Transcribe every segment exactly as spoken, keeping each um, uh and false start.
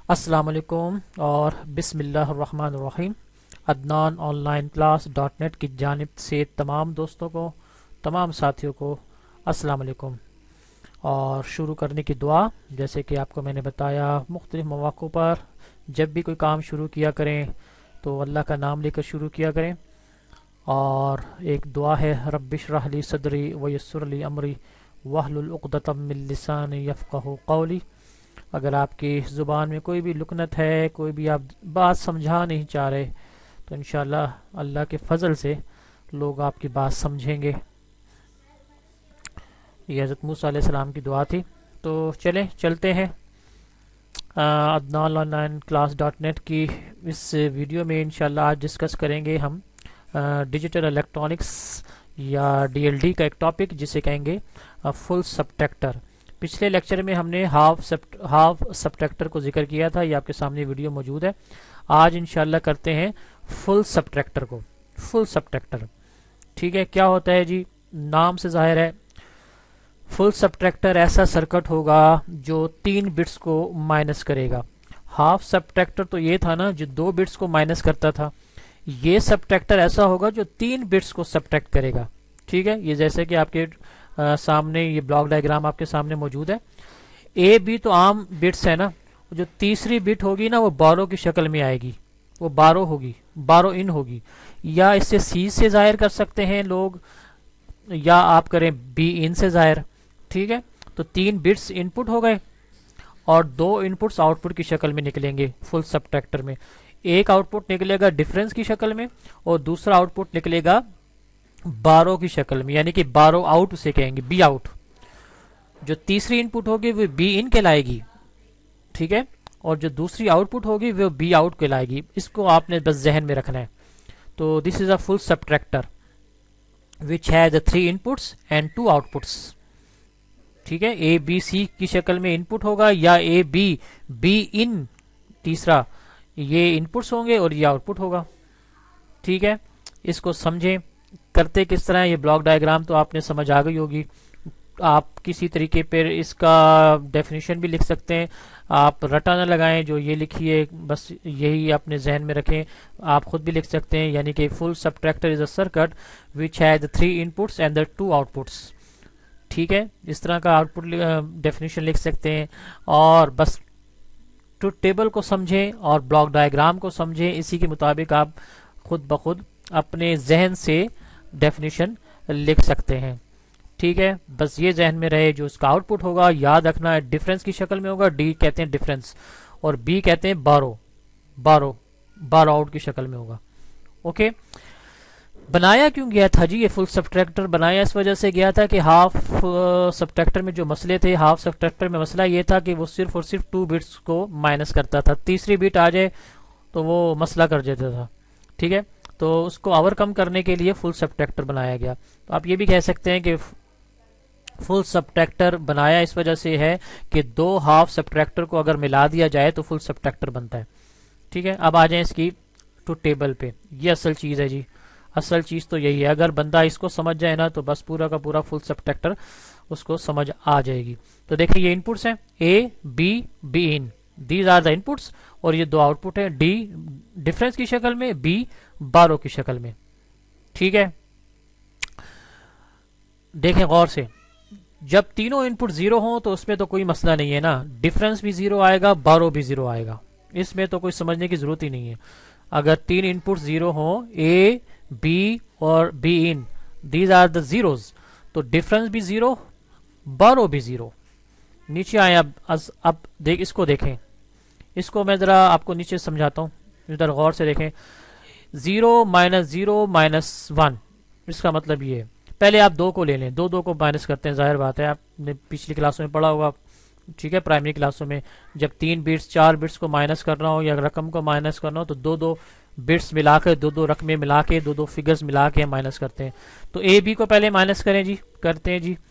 अस्सलाम वालेकुम और बिस्मिल्लाहिर्रहमानिर्रहीम। Adnan online class dot net की जानिब से तमाम दोस्तों को, तमाम साथियों को अस्सलाम वालेकुम। और शुरू करने की दुआ, जैसे कि आपको मैंने बताया मुख्तलिफ मौक़ों पर जब भी कोई काम शुरू किया करें तो अल्लाह का नाम लेकर शुरू किया करें। और एक दुआ है, रब्बिश्रह ली सदरी व यस्सिर ली अमरी वहलुल उक़दतम मिन लिसानी यफ़क़हू क़ौली। अगर आपकी ज़ुबान में कोई भी लुकनत है, कोई भी आप बात समझा नहीं चाह रहे, तो इंशाअल्लाह अल्लाह के फजल से लोग आपकी बात समझेंगे। ये हज़रत मूसा अलैहिस्सलाम की दुआ थी। तो चलें चलते हैं Adnan online class dot net की इस वीडियो में। इंशाअल्लाह आज डिस्कस करेंगे हम डिजिटल इलेक्ट्रॉनिक्स या डी एल डी का एक टॉपिक जिसे कहेंगे फुल सबट्रैक्टर। पिछले लेक्चर में हमने हाफ सब हाफ सबट्रैक्टर को जिक्र किया था, ये आपके सामने वीडियो मौजूद है। आज इंशाल्लाह करते हैं फुल सबट्रैक्टर को। फुल सबट्रैक्टर, ठीक है, क्या होता है जी? नाम से जाहिर है, फुल सबट्रैक्टर ऐसा सर्किट होगा जो तीन बिट्स को माइनस करेगा। हाफ सबट्रैक्टर तो ये था ना जो दो बिट्स को माइनस करता था, ये सबट्रैक्टर ऐसा होगा जो तीन बिट्स को सबट्रैक्ट करेगा। ठीक है, ये जैसे कि आपके आ, सामने ये ब्लॉक डायग्राम आपके सामने मौजूद है। ए बी तो आम बिट्स है ना, जो तीसरी बिट होगी ना वो बारह की शक्ल में आएगी, वो बारह होगी, बारह इन होगी। या इससे सी से जाहिर कर सकते हैं लोग, या आप करें बी इन से जाहिर। ठीक है, तो तीन बिट्स इनपुट हो गए और दो इनपुट्स आउटपुट की शक्ल में निकलेंगे फुल सबट्रैक्टर में। एक आउटपुट निकलेगा डिफरेंस की शक्ल में और दूसरा आउटपुट निकलेगा बारह की शक्ल में, यानी कि बारह आउट उसे कहेंगे, बी आउट। जो तीसरी इनपुट होगी वो बी इन कहलाएगी, ठीक है, और जो दूसरी आउटपुट होगी वो बी आउट कहलाएगी। इसको आपने बस जहन में रखना है। तो this is a full subtractor which has three inputs and two outputs. ठीक है, ए बी सी की शक्ल में इनपुट होगा, या ए बी बी इन तीसरा, ये इनपुट्स होंगे और ये आउटपुट होगा। ठीक है, इसको समझें करते किस तरह। ये ब्लॉक डायग्राम तो आपने समझ आ गई होगी। आप किसी तरीके पर इसका डेफिनेशन भी लिख सकते हैं, आप रटा न लगाएं, जो ये लिखी है बस यही अपने जहन में रखें। आप खुद भी लिख सकते हैं, यानी कि full subtractor is a circuit which has three inputs and the two outputs. ठीक है, इस तरह का आउटपुट डेफिनेशन लिख सकते हैं। और बस ट्रुथ टेबल को समझें और ब्लॉक डायग्राम को समझें, इसी के मुताबिक आप खुद ब खुद अपने जहन से डेफिनेशन लिख सकते हैं। ठीक है, बस ये जहन में रहे, जो इसका आउटपुट होगा याद रखना है डिफरेंस की शक्ल में होगा। डी कहते हैं डिफरेंस और बी कहते हैं बारह, बारह बारह आउट की शक्ल में होगा। ओके, बनाया क्यों गया था जी ये फुल सबट्रैक्टर? बनाया इस वजह से गया था कि हाफ सबट्रैक्टर में जो मसले थे, हाफ सबट्रैक्टर में मसला ये था कि वो सिर्फ और सिर्फ टू बिट्स को माइनस करता था। तीसरी बिट आ जाए तो वो मसला कर देता था। ठीक है, तो उसको ओवरकम करने के लिए फुल सबट्रैक्टर बनाया गया। तो आप ये भी कह सकते हैं कि फुल सबट्रैक्टर बनाया इस वजह से है कि दो हाफ सबट्रैक्टर को अगर मिला दिया जाए तो फुल सबट्रैक्टर बनता है। ठीक है, अब आ जाए इसकी टू टेबल पे। ये असल चीज है जी, असल चीज तो यही है। अगर बंदा इसको समझ जाए ना तो बस पूरा का पूरा फुल सबट्रैक्टर उसको समझ आ जाएगी। तो देखिए ये इनपुट्स हैं, A B B in, these are the inputs, और ये दो आउटपुट है, डी डिफरेंस की शक्ल में, बी बारह की शक्ल में। ठीक है, देखें गौर से, जब तीनों इनपुट जीरो हों तो उसमें तो कोई मसला नहीं है ना, डिफरेंस भी जीरो आएगा, बारह भी जीरो आएगा, इसमें तो कोई समझने की जरूरत ही नहीं है। अगर तीन इनपुट जीरो हों, ए बी और B in, these are the zeros, तो डिफरेंस भी जीरो, बारह भी जीरो। नीचे आए अब अब देख इसको देखें, इसको मैं जरा आपको नीचे समझाता हूँ, इधर गौर से देखें। Zero minus zero minus one, इसका मतलब ये है, पहले आप दो को ले लें, दो दो को माइनस करते हैं, जाहिर बात है आपने पिछली क्लासों में पढ़ा होगा। ठीक है, प्राइमरी क्लासों में जब तीन बिट्स चार बिट्स को माइनस करना हो या रकम को माइनस करना हो तो दो दो बिट्स मिला के, दो दो रकमें मिला के, दो दो फिगर्स मिला के माइनस करते हैं। तो ए बी को पहले माइनस करें जी, करते हैं जी।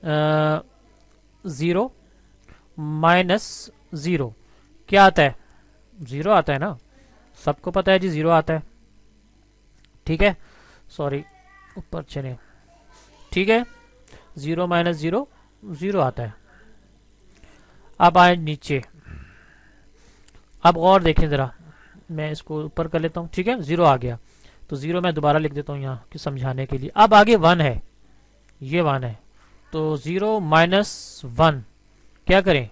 जीरो माइनस जीरो क्या आता है? जीरो आता है ना, सबको पता है जी जीरो आता है। ठीक है, सॉरी ऊपर चले। ठीक है, जीरो माइनस जीरो जीरो आता है। अब आए नीचे, अब और देखें ज़रा, मैं इसको ऊपर कर लेता हूँ, ठीक है, ज़ीरो आ गया, तो ज़ीरो मैं दोबारा लिख देता हूँ यहाँ कि समझाने के लिए। अब आगे वन है, ये वन है, तो ज़ीरो माइनस वन क्या करें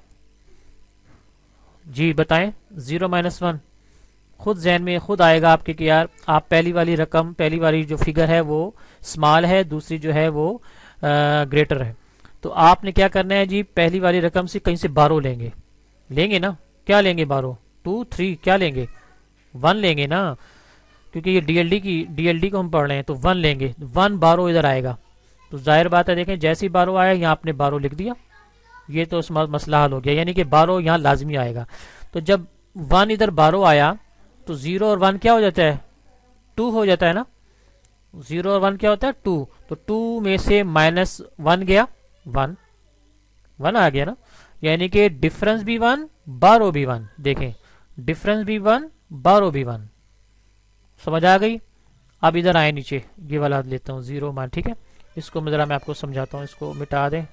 जी, बताएं। ज़ीरो माइनस वन खुद जहन में खुद आएगा आपके कि यार आप पहली वाली रकम, पहली वाली जो फिगर है वो स्मॉल है, दूसरी जो है वो ग्रेटर है। तो आपने क्या करना है जी, पहली वाली रकम से कहीं से बारो लेंगे, लेंगे ना, क्या लेंगे बारो, टू थ्री क्या लेंगे, वन लेंगे ना, क्योंकि ये डीएलडी की डीएलडी को हम पढ़ रहे हैं, तो वन लेंगे, वन बारो इधर आएगा। तो जाहिर बात है, देखें जैसे ही बारो आया यहाँ आपने बारो लिख दिया, ये तो मसला हल हो गया, यानी कि बारो यहाँ लाजमी आएगा। तो जब वन इधर बारो आया तो जीरो और वन क्या हो जाता है, टू हो जाता है ना, जीरो और वन क्या होता है, टू। तो टू में से माइनस वन गया, वन, वन आ गया ना, यानी कि डिफरेंस भी वन, बारो भी वन। देखें डिफरेंस भी वन, बारो भी वन, समझ आ गई। अब इधर आए नीचे, ये वाला लेता हूँ जीरो मान, ठीक है, इसको मैं जरा मैं आपको समझाता हूँ, इसको मिटा दें,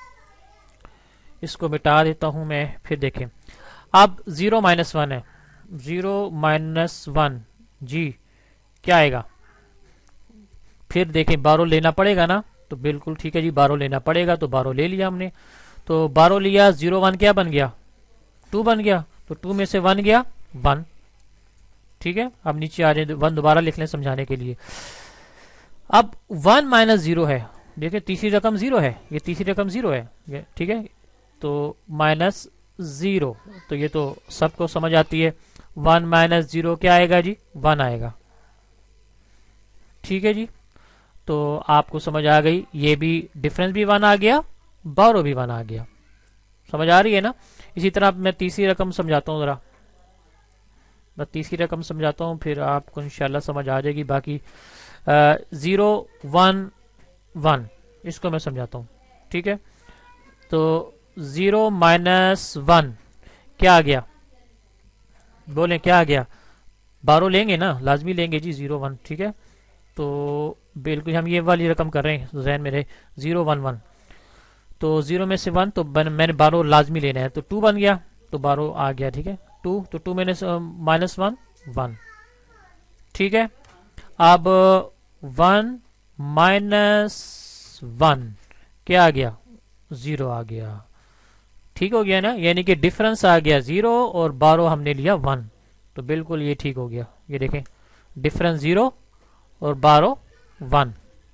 इसको मिटा देता हूं मैं, फिर देखें। अब जीरो माइनस वन है, जीरो माइनस वन जी क्या आएगा, फिर देखें बारो लेना पड़ेगा ना, तो बिल्कुल ठीक है जी, बारो लेना पड़ेगा, तो बारो ले लिया हमने, तो बारो लिया, जीरो वन क्या बन गया, टू बन गया, तो टू में से वन गया, वन, ठीक है। अब नीचे आ जाए, वन दोबारा लिख लें समझाने के लिए। अब वन माइनस जीरो है, देखिए तीसरी रकम जीरो है, ये तीसरी रकम जीरो है, ये ठीक है, तो माइनस जीरो, तो ये तो सबको समझ आती है, वन माइनस जीरो क्या आएगा जी, वन आएगा, ठीक है जी। तो आपको समझ आ गई, ये भी डिफरेंस भी वन आ गया, बारो भी वन आ गया, समझ आ रही है ना। इसी तरह मैं तीसरी रकम समझाता हूँ, जरा मैं तीसरी रकम समझाता हूँ, फिर आपको इंशाल्लाह समझ आ जाएगी। बाकी जीरो वन वन इसको मैं समझाता हूँ, ठीक है। तो जीरो माइनस वन क्या आ गया, बोले क्या आ गया, बारो लेंगे ना, लाजमी लेंगे जी, जीरो वन, ठीक है। तो बिल्कुल हम ये वाली रकम कर रहे हैं जहन में रहे, जीरो वन वन, तो जीरो में से वन, तो मैंने बारो लाजमी लेना है, तो टू बन गया, तो बारो आ गया, ठीक है, टू, तो टू मैंने माइनस वन, वन, ठीक है। अब वन माइनस वन क्या आ गया, जीरो आ गया, ठीक हो गया ना, यानी कि डिफरेंस आ गया जीरो और बारो हमने लिया वन, तो बिल्कुल ये ठीक हो गया। ये देखें डिफरेंस जीरो और बारो वन,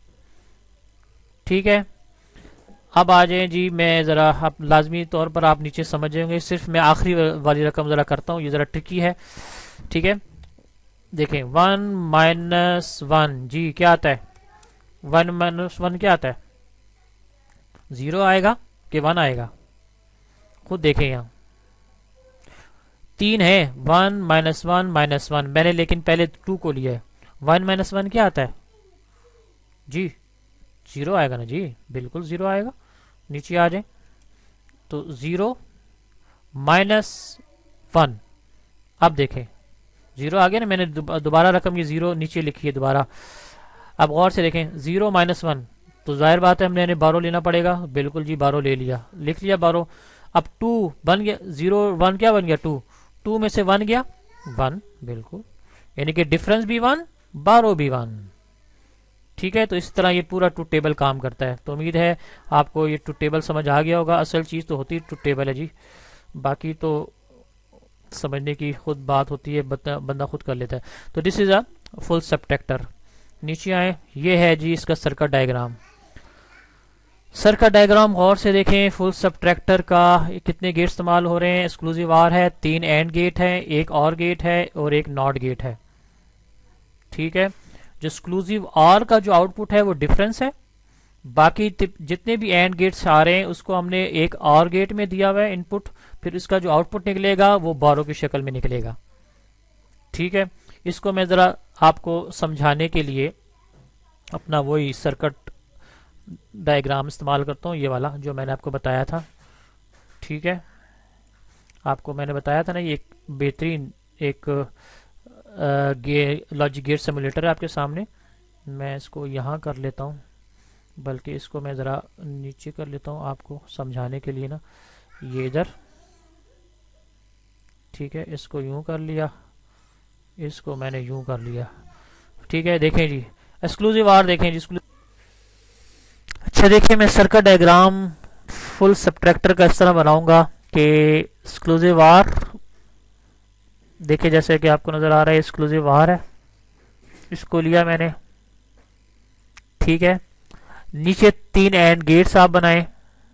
ठीक है। अब आ जाए जी, मैं जरा आप लाजमी तौर पर आप नीचे समझेंगे, सिर्फ मैं आखिरी वाली रकम जरा करता हूँ, ये जरा ट्रिकी है, ठीक है। देखें वन माइनस वन जी क्या आता है, वन माइनस वन क्या आता है, जीरो आएगा कि वन आएगा, खुद देखें यहाँ तीन है, one minus one minus one, मैंने लेकिन पहले टू को लिया है, वन माइनस वन क्या आता है जी, जीरो आएगा ना जी, बिल्कुल जीरो आएगा। नीचे आ जाए तो जीरो माइनस वन, अब देखें जीरो आ गया ना, मैंने दोबारा रकम ये जीरो नीचे लिखी है दोबारा। अब गौर से देखें जीरो माइनस वन, तो जाहिर बात है हमने बारो लेना पड़ेगा, बिल्कुल जी बारो ले लिया, लिख लिया बारो। अब टू बन गया, जीरो वन क्या बन गया, टू, टू में से वन गया, वन, बिल्कुल, यानी कि डिफरेंस भी वन, बारो भी वन, ठीक है। तो इस तरह ये पूरा ट्रूथ टेबल काम करता है। तो उम्मीद है आपको ये ट्रूथ टेबल समझ आ गया होगा, असल चीज तो होती ट्रूथ टेबल है जी, बाकी तो समझने की खुद बात होती है, बंदा खुद कर लेता है। तो this is a full subtractor. नीचे आए, ये है जी इसका सर्किट डायग्राम। सर्किट डायग्राम गौर से देखें, फुल सबट्रैक्टर का कितने गेट इस्तेमाल हो रहे हैं, एक्सक्लूसिव आर है, तीन एंड गेट है, एक और गेट है और एक नॉट गेट है, ठीक है। जो एक्सक्लूसिव आर का जो आउटपुट है वो डिफरेंस है, बाकी जितने भी एंड गेट्स आ रहे हैं उसको हमने एक और गेट में दिया हुआ है इनपुट, फिर इसका जो आउटपुट निकलेगा वो बारो की शक्ल में निकलेगा, ठीक है। इसको मैं जरा आपको समझाने के लिए अपना वही सर्किट डायग्राम इस्तेमाल करता हूँ, ये वाला जो मैंने आपको बताया था, ठीक है। आपको मैंने बताया था ना, ये एक बेहतरीन एक लॉजिक गेट सिमुलेटर है आपके सामने। मैं इसको यहाँ कर लेता हूँ, बल्कि इसको मैं ज़रा नीचे कर लेता हूँ आपको समझाने के लिए ना, ये इधर, ठीक है, इसको यूं कर लिया, इसको मैंने यूं कर लिया। ठीक है, देखें जी एक्सक्लूसिव आर देखें जी। अच्छा देखिए, मैं सर्किट डायग्राम फुल सबट्रैक्टर का इस तरह बनाऊंगा कि एक्सक्लूसिव आर, देखिए जैसे कि आपको नजर आ रहा है एक्सक्लूसिव आर है, इसको लिया मैंने। ठीक है, नीचे तीन एंड गेट्स आप बनाए,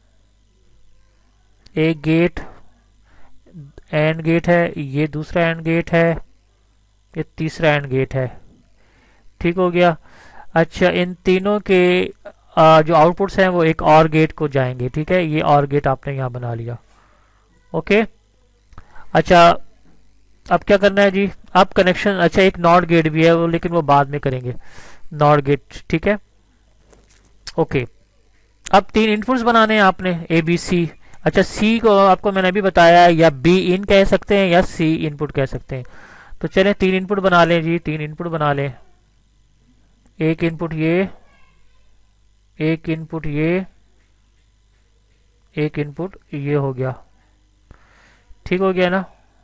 एक गेट एंड गेट है, ये दूसरा एंड गेट है, ये तीसरा एंड गेट है। ठीक हो गया। अच्छा, इन तीनों के आ, जो आउटपुट्स हैं वो एक और गेट को जाएंगे। ठीक है, ये और गेट आपने यहां बना लिया। ओके, अच्छा अब क्या करना है जी, अब कनेक्शन, अच्छा एक नॉट गेट भी है वो, लेकिन वो बाद में करेंगे, नॉट गेट। ठीक है, ओके, अब तीन इनपुट्स बनाने हैं आपने, ए बी सी। अच्छा, सी को आपको मैंने अभी बताया, या बी इन कह सकते हैं या सी इनपुट कह सकते हैं। तो चलें तीन इनपुट बना लें जी, तीन इनपुट बना लें। एक इनपुट ये, एक इनपुट ये, एक इनपुट ये हो गया। ठीक हो गया ना।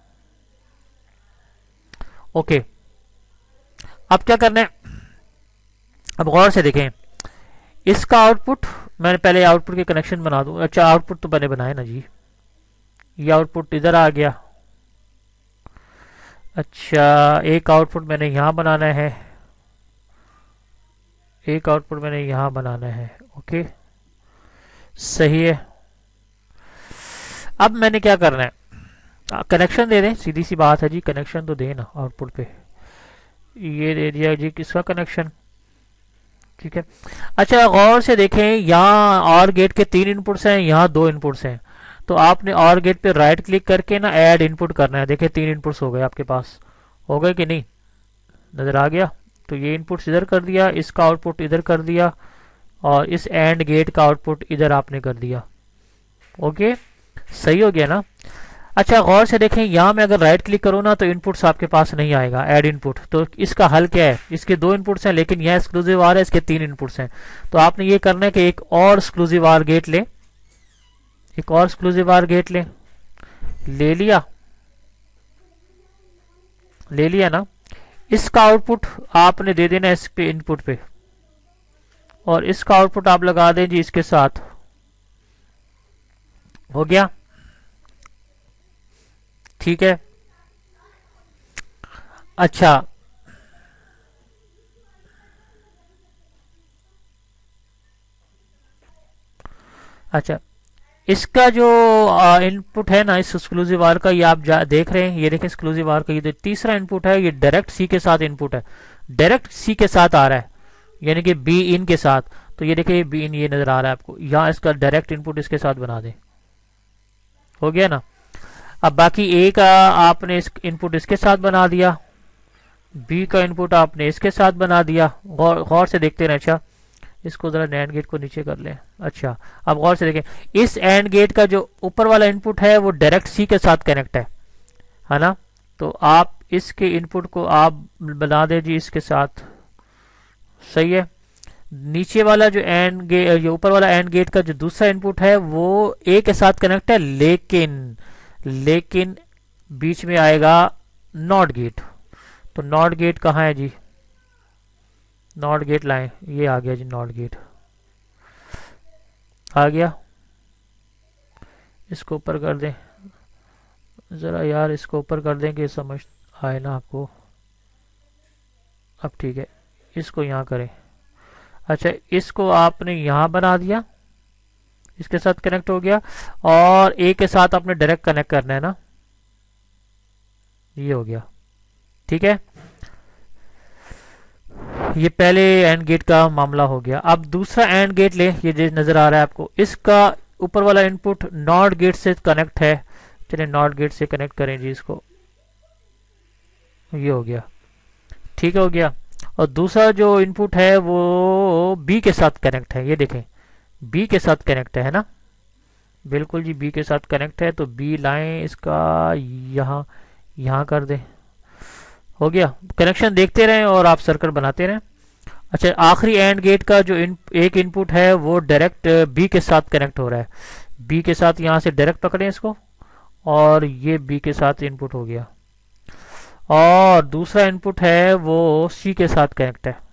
ओके, अब क्या करना है, अब गौर से देखें, इसका आउटपुट मैंने पहले आउटपुट के कनेक्शन बना दूं। अच्छा, आउटपुट तो मैंने बनाया ना जी, ये आउटपुट इधर आ गया। अच्छा, एक आउटपुट मैंने यहां बनाना है, एक आउटपुट मैंने यहां बनाना है। ओके, सही है। अब मैंने क्या करना है, कनेक्शन दे दें, सीधी सी बात है जी, कनेक्शन तो देना आउटपुट पे। ये दे दिया जी किसका कनेक्शन। ठीक है, अच्छा गौर से देखें, यहाँ और गेट के तीन इनपुट्स हैं, यहाँ दो इनपुट्स हैं। तो आपने और गेट पे राइट क्लिक करके ना ऐड इनपुट करना है। देखिए तीन इनपुट्स हो गए आपके पास, हो गए कि नहीं, नजर आ गया। तो ये इनपुट्स इधर कर दिया, इसका आउटपुट इधर कर दिया, और इस एंड गेट का आउटपुट इधर आपने कर दिया। ओके, सही हो गया ना। अच्छा गौर से देखें, यहां में अगर राइट क्लिक करो ना तो इनपुट्स आपके पास नहीं आएगा, ऐड इनपुट। तो इसका हल क्या है, इसके दो इनपुट्स हैं लेकिन यह एक्सक्लूसिव आर है, इसके तीन इनपुट्स हैं। तो आपने ये करना है कि एक और एक्सक्लूसिव आर गेट ले, एक और एक्सक्लूसिव आर गेट ले, ले लिया, ले लिया ना। इसका आउटपुट आपने दे देना इस पे इनपुट पे, और इसका आउटपुट आप लगा दें जी इसके साथ। हो गया, ठीक है। अच्छा, अच्छा इसका जो इनपुट है ना इस एक्सक्लूसिव आर का, ये आप देख रहे हैं, ये देखें एक्सक्लूसिव आर का ये तीसरा इनपुट है, ये डायरेक्ट सी के साथ इनपुट है, डायरेक्ट सी के साथ आ रहा है, यानी कि बी इन के साथ। तो ये देखिए बी इन ये नजर आ रहा है आपको, यहां इसका डायरेक्ट इनपुट इसके साथ बना दें। हो गया ना। अब बाकी ए का आपने इस इनपुट इसके साथ बना दिया, बी का इनपुट आपने इसके साथ बना दिया। गौर गौर से देखते रहे। अच्छा, इसको जरा नैंड गेट को नीचे कर लें। अच्छा, अब गौर से देखें, इस एंड गेट का जो ऊपर वाला इनपुट है वो डायरेक्ट सी के साथ कनेक्ट है, है ना। तो आप इसके इनपुट को आप बना दें जी इसके साथ, सही है। नीचे वाला जो एंड गेट, जो ऊपर वाला एंड गेट का जो दूसरा इनपुट है वो ए के साथ कनेक्ट है, लेकिन लेकिन बीच में आएगा नॉट गेट। तो नॉट गेट कहाँ है जी, नॉट गेट लाएं, ये आ गया जी नॉट गेट आ गया। इसको ऊपर कर दें जरा यार, इसको ऊपर कर दें कि समझ आए ना आपको। अब ठीक है, इसको यहां करें। अच्छा, इसको आपने यहां बना दिया, इसके साथ कनेक्ट हो गया, और ए के साथ आपने डायरेक्ट कनेक्ट करना है ना, ये हो गया। ठीक है, ये पहले एंड गेट का मामला हो गया। अब दूसरा एंड गेट ले, ये जो नजर आ रहा है आपको, इसका ऊपर वाला इनपुट नॉट गेट से कनेक्ट है। चलिए नॉट गेट से कनेक्ट करें जी इसको, ये हो गया, ठीक हो गया। और दूसरा जो इनपुट है वो बी के साथ कनेक्ट है, ये देखें बी के साथ कनेक्ट है ना, बिल्कुल जी बी के साथ कनेक्ट है। तो बी लाएं इसका यहाँ यहाँ कर दें, हो गया। कनेक्शन देखते रहें और आप सर्किट बनाते रहें। अच्छा, आखिरी एंड गेट का जो इन, एक इनपुट है वो डायरेक्ट बी के साथ कनेक्ट हो रहा है, बी के साथ यहाँ से डायरेक्ट पकड़ें इसको, और ये बी के साथ इनपुट हो गया, और दूसरा इनपुट है वो सी के साथ कनेक्ट है,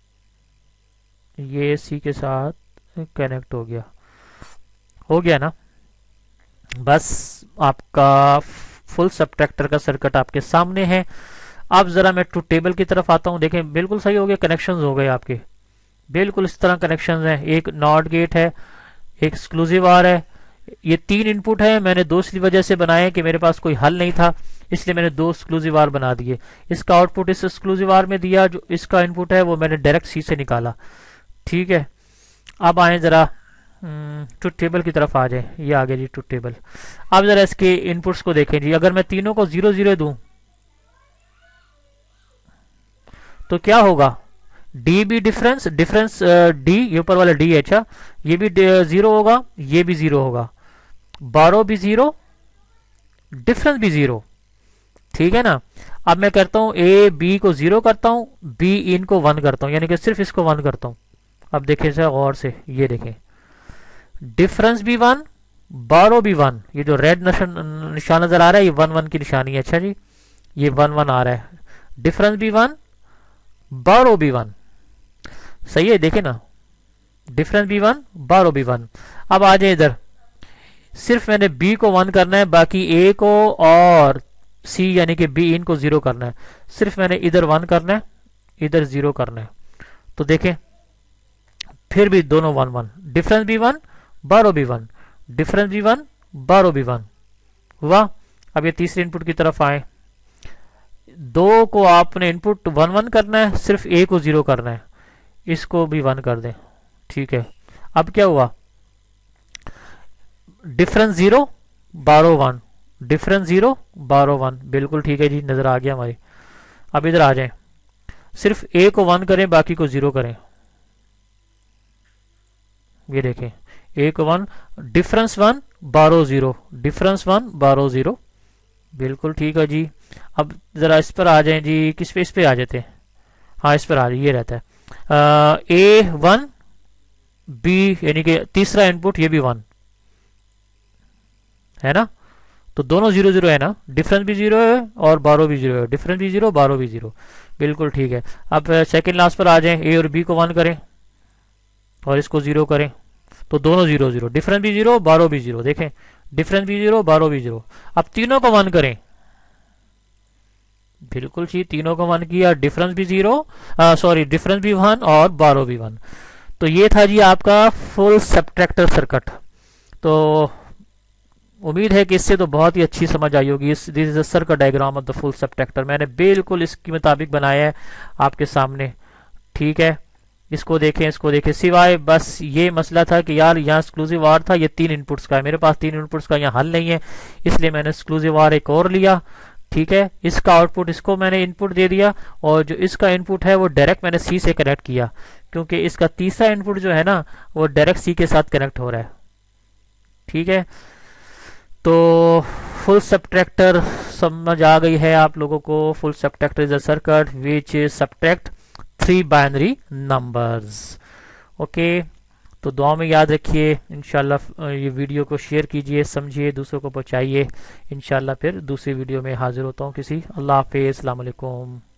ये सी के साथ कनेक्ट हो गया। हो गया ना, बस आपका फुल सबट्रैक्टर का सर्किट आपके सामने है। अब जरा मैं ट्रुथ टेबल की तरफ आता हूं। देखें बिल्कुल सही हो गया, कनेक्शंस हो गए आपके, बिल्कुल इस तरह कनेक्शंस हैं। एक नॉट गेट है, एक एक्सक्लूसिव आर है, ये तीन इनपुट है। मैंने दो इसलिए वजह से बनाए कि मेरे पास कोई हल नहीं था, इसलिए मैंने दो एक्सक्लूसिव आर बना दिए। इसका आउटपुट इस एक्सक्लूसिव आर में दिया, जो इसका इनपुट है वो मैंने डायरेक्ट सी से निकाला। ठीक है, अब आए जरा ट्रुथ टेबल की तरफ आ जाए। ये आ गया जी ट्रुथ टेबल। अब जरा इसके इनपुट्स को देखें जी। अगर मैं तीनों को जीरो जीरो दूं तो क्या होगा, डी भी डिफरेंस डिफरेंस डी, ये ऊपर वाला डी है, अच्छा ये भी जीरो होगा, ये भी जीरो होगा, बारह भी जीरो, डिफरेंस भी जीरो। ठीक है ना। अब मैं करता हूं ए बी को जीरो करता हूं, बी इनको वन करता हूं, यानी कि सिर्फ इसको वन करता हूं। अब देखें सर गौर से, ये देखें डिफरेंस भी वन, बारह भी वन। ये जो रेड निशान नजर आ रहा है ये वन वन की निशानी है। अच्छा जी, ये वन वन आ रहा है, डिफरेंस भी वन, बारह भी वन। सही है, देखे ना, डिफरेंस भी वन, बारह भी वन। अब आ जाए इधर, सिर्फ मैंने बी को वन करना है, बाकी ए को और सी यानी कि बी इनको जीरो करना है। सिर्फ मैंने इधर वन करना है, इधर जीरो करना है। तो देखें फिर भी दोनों वन वन, डिफरेंस भी वन, बारह भी वन, डिफरेंस भी वन, बारह भी वन हुआ। अब ये तीसरे इनपुट की तरफ आए। दो को आपने इनपुट वन वन करना है, सिर्फ ए को जीरो करना है, इसको भी वन कर दें। ठीक है, अब क्या हुआ, difference zero, borrow one, difference zero, borrow one. बिल्कुल ठीक है जी, नजर आ गया हमारी। अब इधर आ जाएं, सिर्फ ए को वन करें, बाकी को जीरो करें। ये देखें ए को one, difference one, borrow zero, difference one, borrow zero. बिल्कुल ठीक है जी। अब जरा इस पर आ जाएं जी, किस पे, इस पे आ जाते हैं, हाँ इस पर आ जाए। ये रहता है ए वन बी, यानी कि तीसरा इनपुट ये भी वन है ना, तो दोनों जीरो जीरो है ना, डिफरेंस भी जीरो है और बारह भी जीरो है, डिफरेंस भी जीरो, बारह भी जीरो। बिल्कुल ठीक है। अब सेकंड लास्ट पर आ जाएं, ए और बी को वन करें और इसको जीरो करें, तो दोनों जीरो जीरो, डिफरेंस भी जीरो, बारह भी जीरो। देखें डिफरेंस भी जीरो, बारह भी जीरो। अब तीनों को वन करें, बिल्कुल जी, तीनों को वन किया, डिफरेंस भी जीरो, सॉरी डिफरेंस भी वन और बारह भी वन। तो ये था जी आपका फुल सबट्रैक्टर सर्किट। तो उम्मीद है कि इससे तो बहुत ही अच्छी समझ आई होगी। This is the circuit diagram of the full subtractor. मैंने बिल्कुल इसके मुताबिक बनाया है आपके सामने। ठीक है, इसको देखें, इसको देखें, सिवाय बस ये मसला था कि यार यहाँ एक्सक्लूसिव आर था, ये तीन इनपुट्स का है, मेरे पास तीन इनपुट्स का यहाँ हल नहीं है, इसलिए मैंने एक्सक्लूसिव आर एक और लिया। ठीक है, इसका आउटपुट इसको मैंने इनपुट दे दिया, और जो इसका इनपुट है वो डायरेक्ट मैंने सी से कनेक्ट किया, क्योंकि इसका तीसरा इनपुट जो है ना वो डायरेक्ट सी के साथ कनेक्ट हो रहा है। ठीक है, तो फुल सबट्रैक्टर समझ आ गई है आप लोगों को। Full subtractor is a circuit which subtract three binary numbers. Okay, तो दुआ में याद रखिए। इंशाल्लाह ये वीडियो को शेयर कीजिए, समझिए, दूसरों को पहुंचाइए। इंशाल्लाह फिर दूसरी वीडियो में हाजिर होता हूँ किसी। अल्लाह हाफिज़, अस्सलाम वालेकुम।